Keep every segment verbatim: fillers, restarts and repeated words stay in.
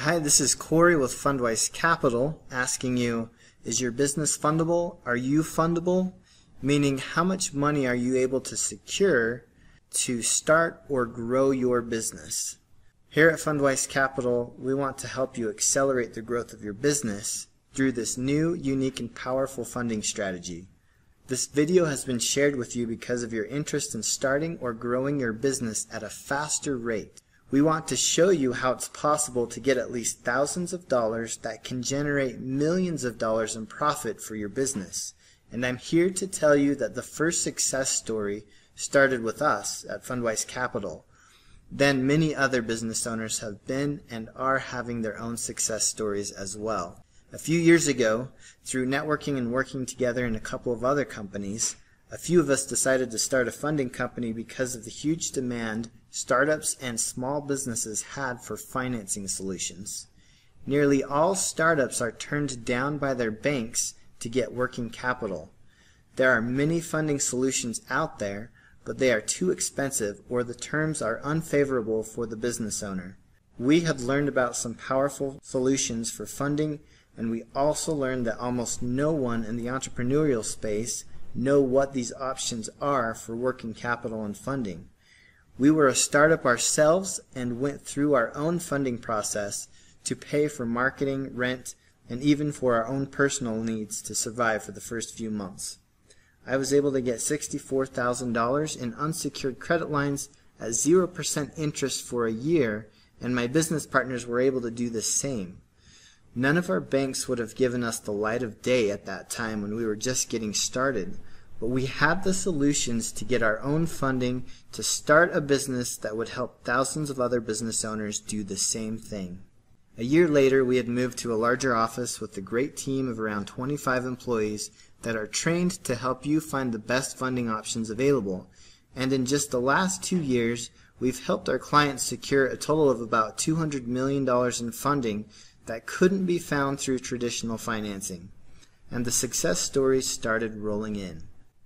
Hi, this is Corey with Fundwise Capital asking you, is your business fundable? Are you fundable? Meaning, how much money are you able to secure to start or grow your business? Here at Fundwise Capital, we want to help you accelerate the growth of your business through this new, unique, and powerful funding strategy. This video has been shared with you because of your interest in starting or growing your business at a faster rate. We want to show you how it's possible to get at least thousands of dollars that can generate millions of dollars in profit for your business. And I'm here to tell you that the first success story started with us at Fundwise Capital. Then many other business owners have been and are having their own success stories as well. A few years ago, through networking and working together in a couple of other companies, a few of us decided to start a funding company because of the huge demand startups and small businesses had for financing solutions. Nearly all startups are turned down by their banks to get working capital. There are many funding solutions out there, but they are too expensive or the terms are unfavorable for the business owner. We have learned about some powerful solutions for funding, and we also learned that almost no one in the entrepreneurial space know what these options are for working capital and funding. We were a startup ourselves and went through our own funding process to pay for marketing, rent, and even for our own personal needs to survive for the first few months. I was able to get sixty-four thousand dollars in unsecured credit lines at zero percent interest for a year, and my business partners were able to do the same. None of our banks would have given us the light of day at that time when we were just getting started, but we had the solutions to get our own funding to start a business that would help thousands of other business owners do the same thing. A year later, we had moved to a larger office with a great team of around twenty-five employees that are trained to help you find the best funding options available. And in just the last two years, we've helped our clients secure a total of about two hundred million dollars in funding that couldn't be found through traditional financing. And the success stories started rolling in.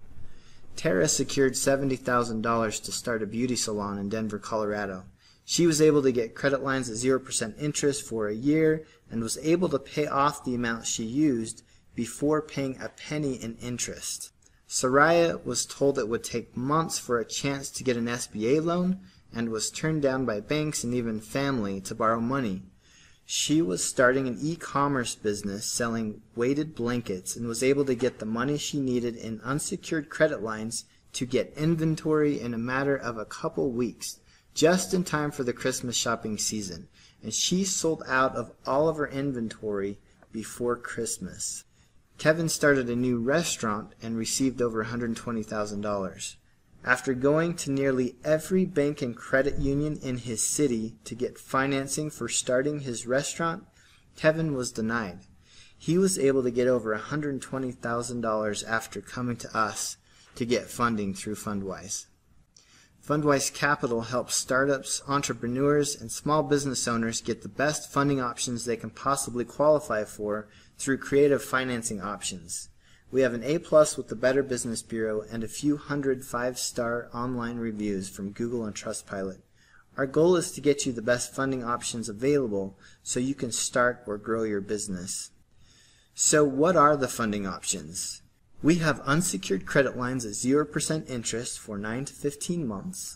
Tara secured seventy thousand dollars to start a beauty salon in Denver, Colorado. She was able to get credit lines at zero percent interest for a year and was able to pay off the amount she used before paying a penny in interest. Soraya was told it would take months for a chance to get an S B A loan and was turned down by banks and even family to borrow money. She was starting an e-commerce business selling weighted blankets and was able to get the money she needed in unsecured credit lines to get inventory in a matter of a couple weeks, just in time for the Christmas shopping season. And she sold out of all of her inventory before Christmas. Kevin started a new restaurant and received over one hundred twenty thousand dollars. After going to nearly every bank and credit union in his city to get financing for starting his restaurant, Kevin was denied. He was able to get over one hundred twenty thousand dollars after coming to us to get funding through Fundwise. Fundwise Capital helps startups, entrepreneurs, and small business owners get the best funding options they can possibly qualify for through creative financing options. We have an A plus with the Better Business Bureau and a few hundred five-star online reviews from Google and Trustpilot. Our goal is to get you the best funding options available so you can start or grow your business. So what are the funding options? We have unsecured credit lines at zero percent interest for nine to fifteen months,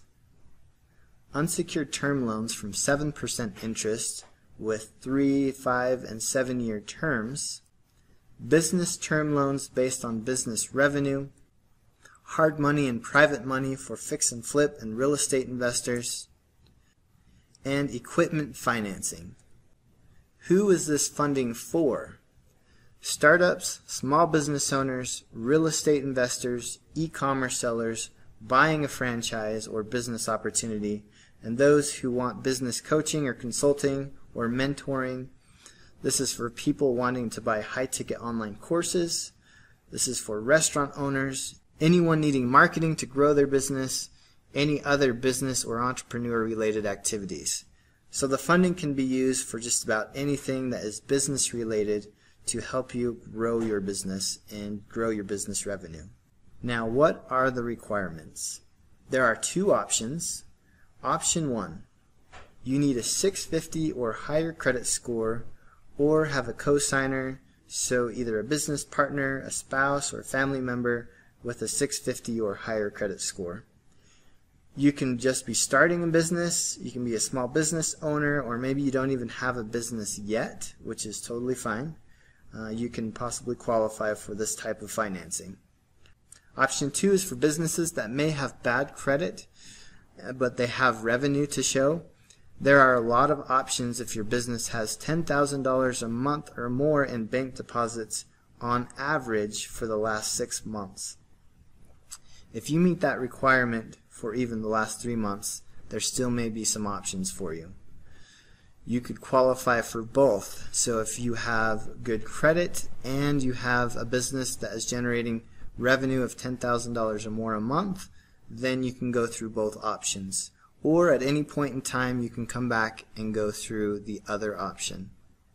unsecured term loans from seven percent interest with three, five, and seven year terms, business term loans based on business revenue, hard money and private money for fix and flip and real estate investors, and equipment financing. Who is this funding for? Startups, small business owners, real estate investors, e-commerce sellers, buying a franchise or business opportunity, and those who want business coaching or consulting or mentoring. This is for people wanting to buy high-ticket online courses. This is for restaurant owners, anyone needing marketing to grow their business, any other business or entrepreneur-related activities. So the funding can be used for just about anything that is business-related to help you grow your business and grow your business revenue. Now, what are the requirements? There are two options. Option one. you need a six fifty or higher credit score or have a co-signer, so either a business partner, a spouse, or a family member with a six fifty or higher credit score. You can just be starting a business, you can be a small business owner, or maybe you don't even have a business yet, which is totally fine. Uh, you can possibly qualify for this type of financing. Option two is for businesses that may have bad credit, but they have revenue to show. There are a lot of options if your business has ten thousand dollars a month or more in bank deposits on average for the last six months. If you meet that requirement for even the last three months, there still may be some options for you. You could qualify for both. So if you have good credit and you have a business that is generating revenue of ten thousand dollars or more a month, then you can go through both options. Or at any point in time you can come back and go through the other option.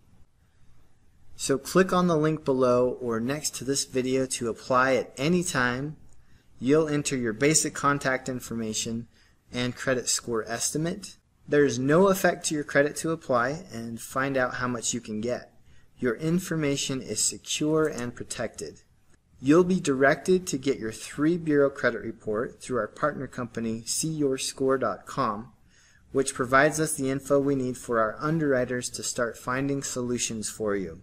So click on the link below or next to this video to apply at any time. You'll enter your basic contact information and credit score estimate. There is no effect to your credit to apply and find out how much you can get. Your information is secure and protected. You'll be directed to get your three bureau credit report through our partner company see your score dot com, which provides us the info we need for our underwriters to start finding solutions for you.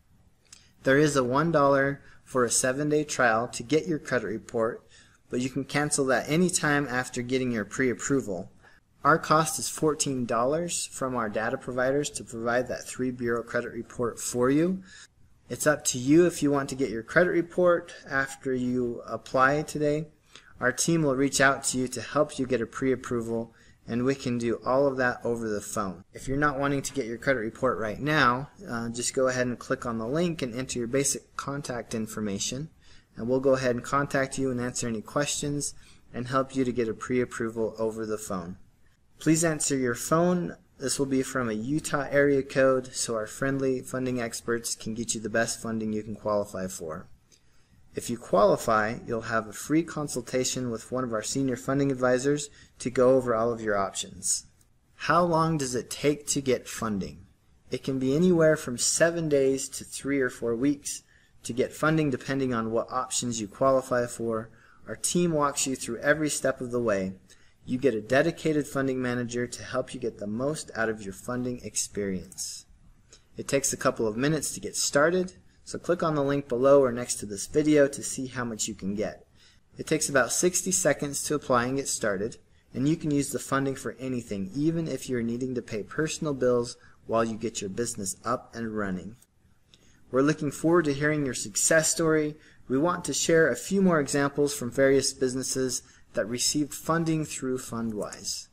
There is a one dollar for a seven day trial to get your credit report, but you can cancel that anytime after getting your pre-approval. Our cost is fourteen dollars from our data providers to provide that three bureau credit report for you. It's up to you if you want to get your credit report after you apply today. Our team will reach out to you to help you get a pre-approval, and we can do all of that over the phone. If you're not wanting to get your credit report right now, uh, just go ahead and click on the link and enter your basic contact information, and we'll go ahead and contact you and answer any questions and help you to get a pre-approval over the phone. Please answer your phone. This will be from a Utah area code, so our friendly funding experts can get you the best funding you can qualify for. If you qualify, you'll have a free consultation with one of our senior funding advisors to go over all of your options. How long does it take to get funding? It can be anywhere from seven days to three or four weeks to get funding depending on what options you qualify for. Our team walks you through every step of the way. You get a dedicated funding manager to help you get the most out of your funding experience. It takes a couple of minutes to get started, so click on the link below or next to this video to see how much you can get. It takes about sixty seconds to apply and get started, and you can use the funding for anything, even if you're needing to pay personal bills while you get your business up and running. We're looking forward to hearing your success story. We want to share a few more examples from various businesses that received funding through Fundwise.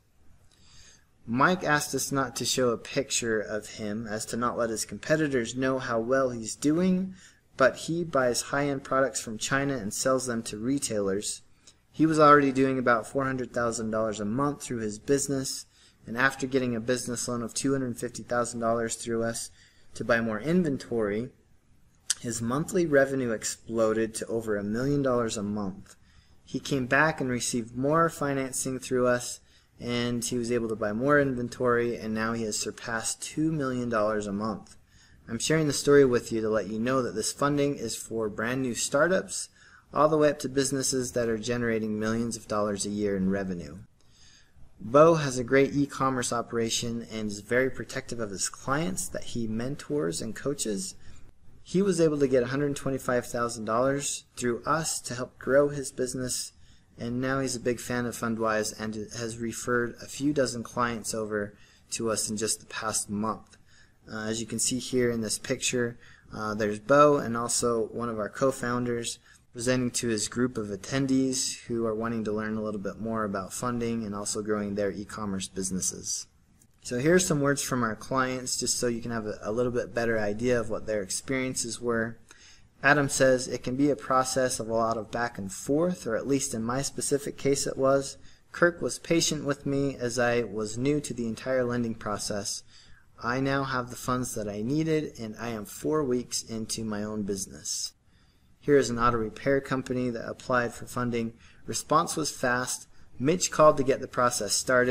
Mike asked us not to show a picture of him as to not let his competitors know how well he's doing, but he buys high-end products from China and sells them to retailers. He was already doing about four hundred thousand dollars a month through his business, and after getting a business loan of two hundred fifty thousand dollars through us to buy more inventory, his monthly revenue exploded to over a million dollars a month. He came back and received more financing through us, and he was able to buy more inventory, and now he has surpassed two million dollars a month. I'm sharing the story with you to let you know that this funding is for brand new startups all the way up to businesses that are generating millions of dollars a year in revenue. Bo has a great e-commerce operation and is very protective of his clients that he mentors and coaches. He was able to get one hundred twenty-five thousand dollars through us to help grow his business, and now he's a big fan of Fundwise and has referred a few dozen clients over to us in just the past month. Uh, as you can see here in this picture, uh, there's Bo and also one of our co-founders presenting to his group of attendees who are wanting to learn a little bit more about funding and also growing their e-commerce businesses. So here's some words from our clients just so you can have a, a little bit better idea of what their experiences were. Adam says, it can be a process of a lot of back and forth, or at least in my specific case it was. Kirk was patient with me as I was new to the entire lending process. I now have the funds that I needed, and I am four weeks into my own business. Here is an auto repair company that applied for funding. Response was fast. Mitch called to get the process started.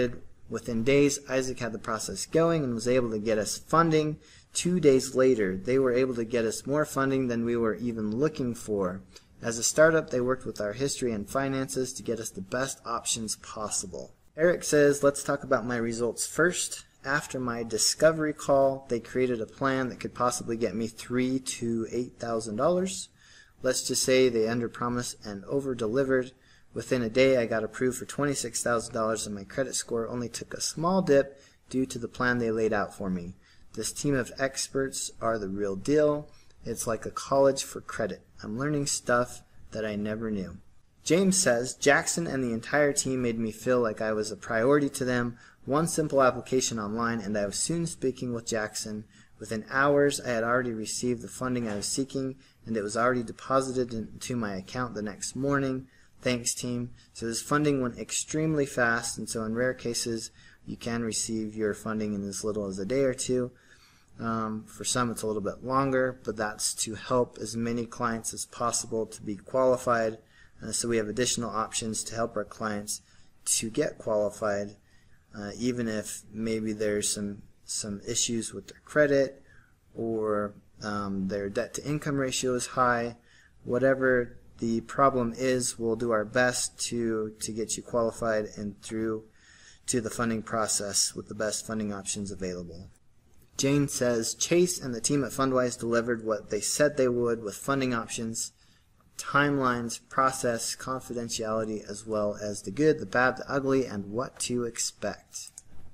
Within days, Isaac had the process going and was able to get us funding. Two days later, they were able to get us more funding than we were even looking for. As a startup, they worked with our history and finances to get us the best options possible. Eric says, let's talk about my results first. After my discovery call, they created a plan that could possibly get me three to eight thousand dollars. Let's just say they underpromised and over-delivered. Within a day, I got approved for twenty-six thousand dollars, and my credit score only took a small dip due to the plan they laid out for me. This team of experts are the real deal. It's like a college for credit. I'm learning stuff that I never knew. James says, Jackson and the entire team made me feel like I was a priority to them. One simple application online, and I was soon speaking with Jackson. Within hours, I had already received the funding I was seeking, and it was already deposited into my account the next morning. Thanks, team. So this funding went extremely fast, and so in rare cases, you can receive your funding in as little as a day or two. Um, for some, it's a little bit longer, but that's to help as many clients as possible to be qualified. Uh, so we have additional options to help our clients to get qualified, uh, even if maybe there's some some issues with their credit, or um, their debt to income ratio is high. Whatever the problem is, we'll do our best to to get you qualified and through to the funding process with the best funding options available. Jane says, Chase and the team at Fundwise delivered what they said they would with funding options, timelines, process, confidentiality, as well as the good, the bad, the ugly, and what to expect.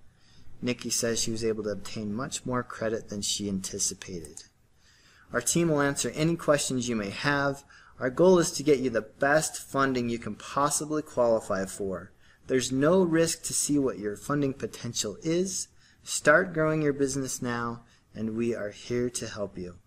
Nikki says she was able to obtain much more credit than she anticipated. Our team will answer any questions you may have. Our goal is to get you the best funding you can possibly qualify for. There's no risk to see what your funding potential is. Start growing your business now, and we are here to help you.